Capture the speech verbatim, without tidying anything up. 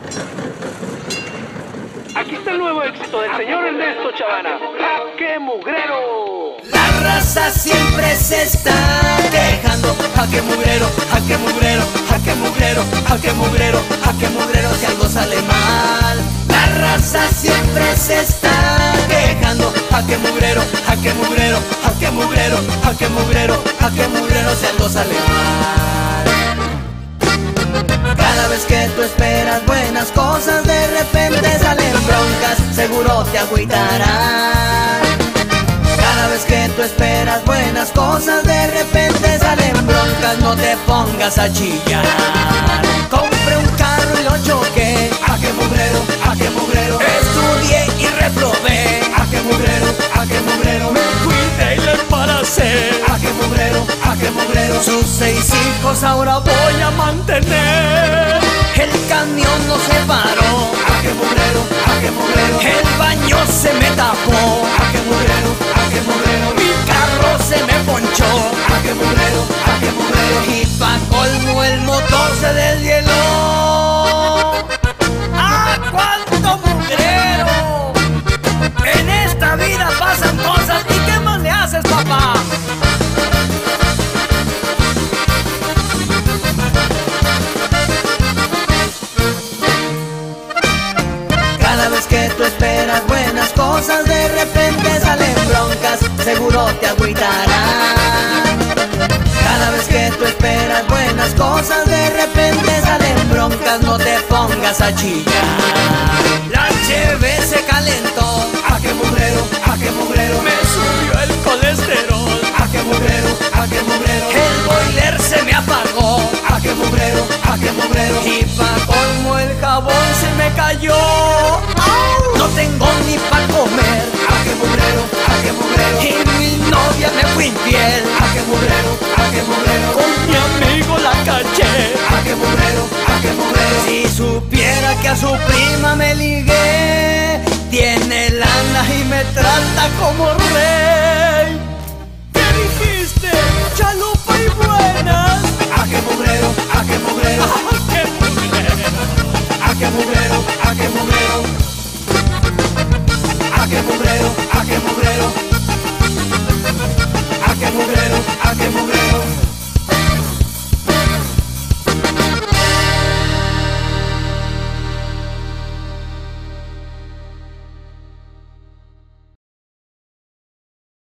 Aquí está el nuevo éxito del señor Ernesto Chavana. ¡Ja, qué mugrero! La raza siempre se está quejando. ¡Ja, qué mugrero! ¡Ja, qué mugrero! ¡Ja, qué mugrero! ¡Ja, qué mugrero! ¡Ja, qué mugrero! Si algo sale mal. La raza siempre se está quejando. ¡Ja, qué mugrero! ¡Ja, qué mugrero! ¡Ja, qué mugrero! ¡Ja, qué mugrero! ¡Ja, qué mugrero! Si algo sale mal. Cada vez que tú esperas buenas cosas, de repente salen broncas, seguro te agüitarán. Cada vez que tú esperas buenas cosas, de repente salen broncas, no te pongas a chillar. Compré un carro y lo choqué. ¡A qué mugrero! ¡A qué mugrero! Estudié y reprobé. ¡A qué mugrero! ¡A qué mugrero! Me cuidé y le embaracé. ¡A qué mugrero! ¡A qué mugrero! Sus seis hijos ahora voy a mantener. El camión no se paró. ¡A qué mugrero! ¡A qué mugrero! El baño se me tapó. ¡A qué mugrero! ¡A qué mugrero! Mi carro se me ponchó. ¡A qué mugrero! ¡A qué mugrero! Y pa' colmo el motor se deshieló. ¡Ah, cuánto mugrero! En esta vida pasan cosas. ¿Y qué más le haces, papá? Cada vez que tú esperas buenas cosas, de repente salen broncas, seguro te agüitarán. Cada vez que tú esperas buenas cosas, de repente salen broncas, no te pongas a chillar. La cheve se calentó. ¡A qué mugrero! ¡A qué mugrero! Me subió el colesterol. ¡A qué mugrero! ¡A qué mugrero! El boiler se me apagó. ¡A qué mugrero! ¡A qué mugrero! Y pa' colmo el jabón se me cayó. No tengo ni pa' comer. ¡A qué mugrero! ¡A qué mugrero! Y mi novia me fue infiel. ¡A qué mugrero! ¡A qué mugrero! Con mi amigo la caché. ¡A qué mugrero! ¡A qué mugrero! Si supiera que a su prima me ligué, tiene lana y me trata como rey. ¿Qué dijiste? Chalupa y buenas. ¡A qué mugrero! ¡A qué mugrero! ¡A qué mugrero! ¡A qué mugrero! ¡A qué mugrero! ¡A qué mugrero! ¡A qué mugrero! ¡A qué mugrero! ¡A qué mugrero!